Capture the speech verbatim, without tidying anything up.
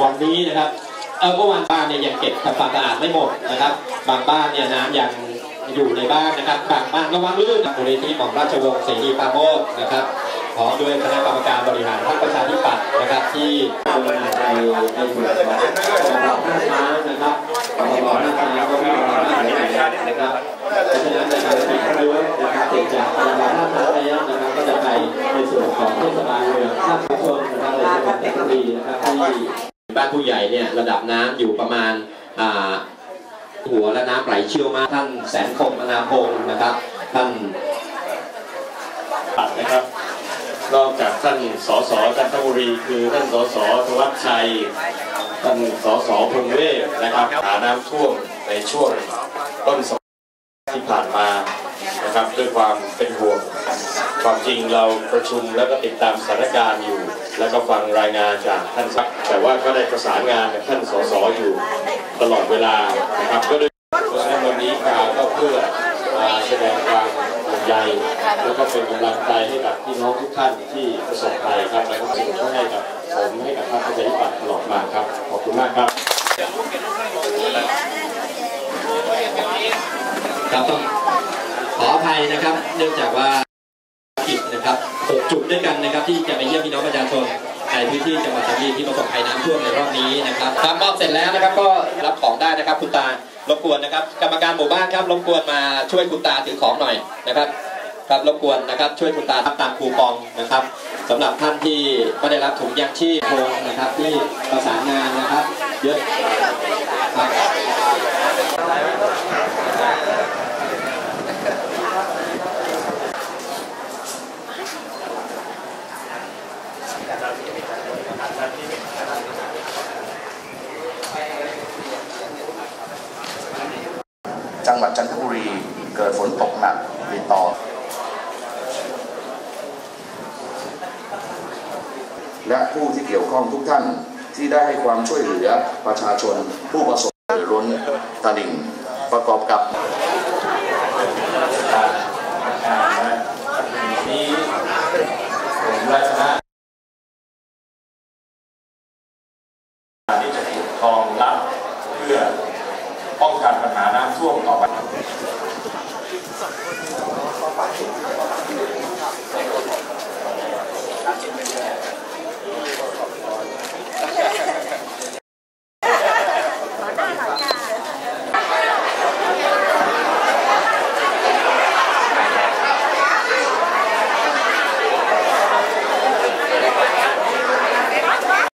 วันนี้นะครับเออเมื่อวานบ้านเนี่ยยังเก็บทำความสะอาดไม่หมดนะครับบางบ้านเนี่ยน้ำยังอยู่ในบ้านนะครับบางบ้านระวังลื่นมูลนิธิหม่อมราชวงศ์เสรีปราโมชนะครับพร้อมด้วยคณะกรรมการบริหารพรรคประชาธิปัตย์นะครับที่ดูแลในในส่วนของระบบท่าช้างนะครับระบบท่าช้างก็มีความน่าสนใจนะครับเพราะฉะนั้นในการที่เรื่องนะครับเสร็จจากระบบท่าช้างแล้วนะครับก็จะไปในส่วนของเทศบาลเมืองท่าชุมชนนะครับในจังหวัดเพชรบุรีนะครับที่บ้านผู้ใหญ่เนี่ยระดับน้ำอยู่ประมาณหัวและน้ำไหลเชี่ยวมากท่านแสนคมมนาพงศ์นะครับท่านปัดนะครับนอกจากท่านสสจันทบุรีคือท่านสสธวัชชัยท่านสสพงเวศนะครับหาน้ำท่วมในช่วงต้นสัปดาห์ที่ผ่านมานะครับด้วยความเป็นห่วงความจริงเราประชุมแล้วก็ติดตามสถานการณ์อยู่แล้วก็ฟังรายงานจากท่านซักแต่ว่าก็ได้ประสานงานกับท่านสสอยู่ตลอดเวลานะครับก็ด้วยเพราะฉะนั้นวันนี้มาก็เพื่อมาแสดงความห่วงใยแล้วก็เป็นกำลังใจให้กับพี่น้องทุกท่านที่ประสบภัยครับและก็สนับสนุนให้กับผมให้กับพรรคประชาธิปัตย์ตลอดมาครับขอบคุณมากครับครับต้องขออภัยนะครับเนื่องจากว่าผิดนะครับหกจุดด้วยกันนะครับที่จะไปเยี่ยมพี่น้องประชาชนในพื้นที่จังหวัดสุรินทร์ที่ประสบภัยน้ำท่วมในรอบนี้นะครับครับมอบเสร็จแล้วนะครับก็รับของได้นะครับคุณตารบกวนนะครับกรรมการหมู่บ้านครับรบกวนมาช่วยคุณตาถือของหน่อยนะครับครับรบกวนนะครับช่วยคุณตาตามคูปองนะครับสำหรับท่านที่ไม่ได้รับถุงยางชีพโพนะครับที่ประสานงานนะครับเยอะครับจังหวัดจันทบุรีเกิดฝนตกหนักติดต่อและผู้ที่เกี่ยวข้องทุกท่านที่ได้ให้ความช่วยเหลือประชาชนผู้ประสบเดือดร้อนตลิ่งประกอบกับนี้ผมราชนะที่จะขุดคลองลับเพื่อป้องกันปัญหาน้ำท่วมต่อไป